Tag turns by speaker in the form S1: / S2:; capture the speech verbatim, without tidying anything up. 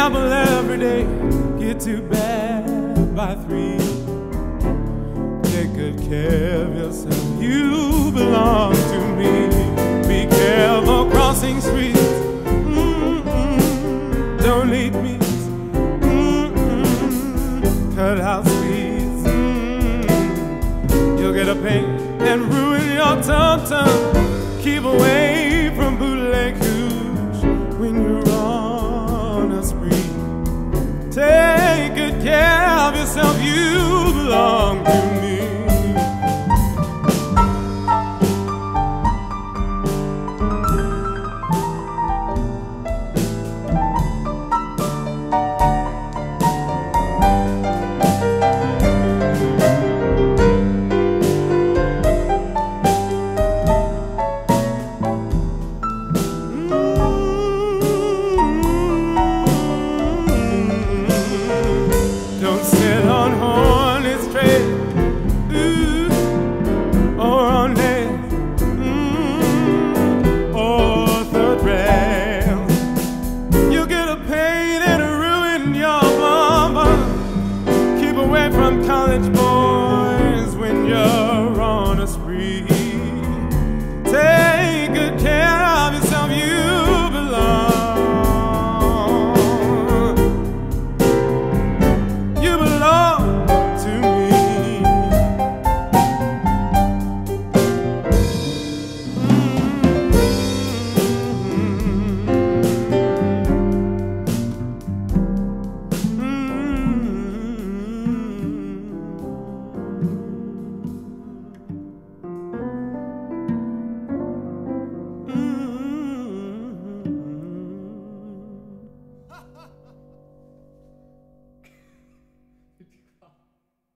S1: apple every day, get to bed by three. Take good care of yourself, you belong to me. Be careful crossing streets, mm-mm. Don't eat meat, mm-mm. Cut out sweets, mm-mm. You'll get a pain and ruin your tum-tum. Keep away from bootleg hooch when you're on a spree. Take good care of yourself, you